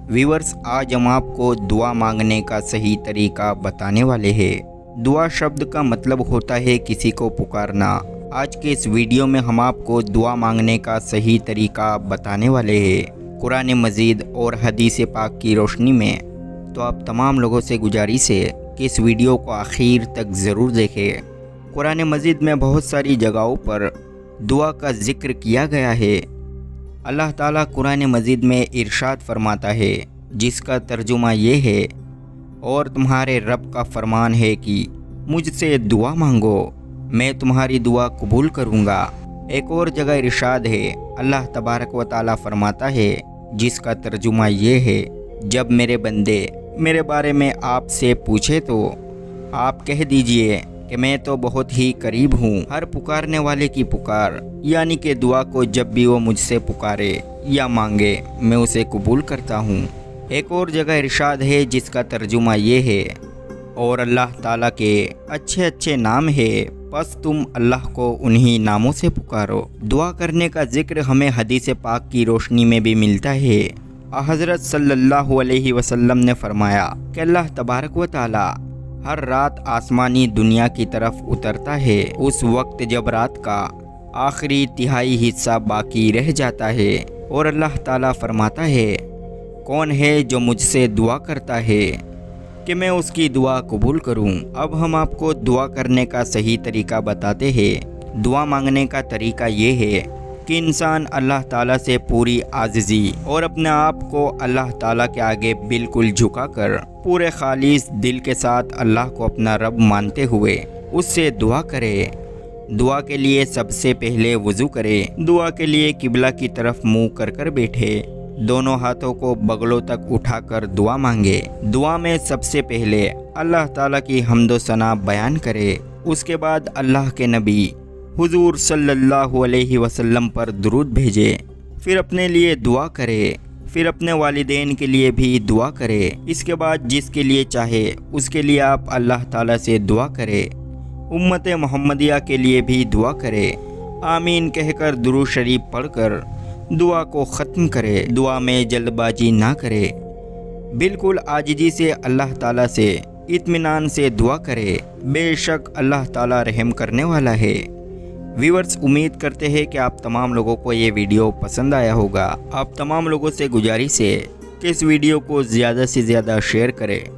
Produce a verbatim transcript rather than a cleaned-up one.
Viewers, आज हम आपको दुआ मांगने का सही तरीका बताने वाले हैं। दुआ शब्द का मतलब होता है किसी को पुकारना। आज के इस वीडियो में हम आपको दुआ मांगने का सही तरीका बताने वाले हैं कुरान मजीद और हदीस पाक की रोशनी में। तो आप तमाम लोगों से गुजारिश है कि इस वीडियो को आखिर तक ज़रूर देखें। कुरान मजीद में बहुत सारी जगहों पर दुआ का जिक्र किया गया है। अल्लाह ताला कुरान मजीद में इरशाद फरमाता है, जिसका तर्जुमा ये है, और तुम्हारे रब का फरमान है कि मुझसे दुआ मांगो, मैं तुम्हारी दुआ कबूल करूँगा। एक और जगह इरशाद है, अल्लाह तबारक व ताला फरमाता है, जिसका तर्जुमा ये है, जब मेरे बंदे मेरे बारे में आपसे पूछे तो आप कह दीजिए कि मैं तो बहुत ही करीब हूँ हर पुकारने वाले की पुकार, यानी कि दुआ को जब भी वो मुझसे पुकारे या मांगे मैं उसे कबूल करता हूँ। एक और जगह इरशाद है, जिसका तर्जुमा ये है, और अल्लाह ताला के अच्छे अच्छे नाम है, बस तुम अल्लाह को उन्हीं नामों से पुकारो। दुआ करने का जिक्र हमें हदीस पाक की रोशनी में भी मिलता है। हज़रत सल्लल्लाहु अलैहि वसल्लम ने फरमाया कि अल्लाह तबारक व ताला हर रात आसमानी दुनिया की तरफ उतरता है, उस वक्त जब रात का आखिरी तिहाई हिस्सा बाकी रह जाता है, और अल्लाह ताला फरमाता है, कौन है जो मुझसे दुआ करता है कि मैं उसकी दुआ कबूल करूं। अब हम आपको दुआ करने का सही तरीका बताते हैं। दुआ मांगने का तरीका ये है कि इंसान अल्लाह ताला से पूरी आजिज़ी और अपने आप को अल्लाह ताला के आगे बिल्कुल झुकाकर पूरे खालिस दिल के साथ अल्लाह को अपना रब मानते हुए उससे दुआ करे। दुआ के लिए सबसे पहले वज़ू करे। दुआ के लिए किबला की तरफ मुंह कर कर बैठे, दोनों हाथों को बगलों तक उठाकर दुआ मांगे। दुआ में सबसे पहले अल्लाह ताला की हम्दो सना बयान करे। उसके बाद अल्लाह के नबी हुजूर सल्लल्लाहु अलैहि वसल्लम पर दुरूद भेजे। फिर अपने लिए दुआ करे, फिर अपने वालिदैन के लिए भी दुआ करे। इसके बाद जिसके लिए चाहे उसके लिए आप अल्लाह ताला से दुआ करे। उम्मत मोहम्मदिया के लिए भी दुआ करे। आमीन कहकर दुरूद शरीफ पढ़कर दुआ को ख़त्म करे। दुआ में जल्दबाजी ना करे, बिल्कुल आजिज़ी से अल्लाह ताला से इत्मीनान से दुआ करे। बेशक अल्लाह ताला रहम करने वाला है। व्यूअर्स, उम्मीद करते हैं कि आप तमाम लोगों को ये वीडियो पसंद आया होगा। आप तमाम लोगों से गुजारिश है कि इस वीडियो को ज़्यादा से ज़्यादा शेयर करें